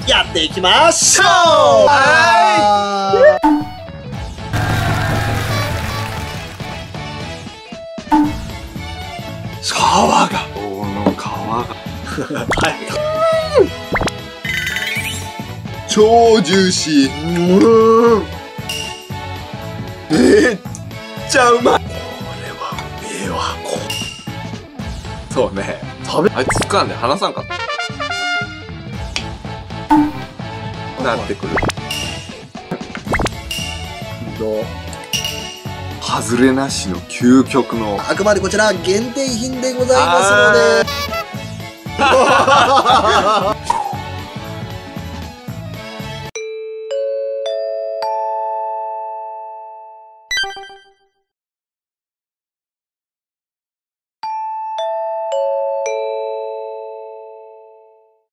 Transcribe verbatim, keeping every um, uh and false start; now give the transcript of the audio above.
やっていきましょう。 皮がこの皮が超ジューシー。うんめっちゃうまい。これはうめえわ。そうね、食べあいつ掴んで離さんかったなってくる。外れなしの究極の、 あくまでこちら限定品でございますので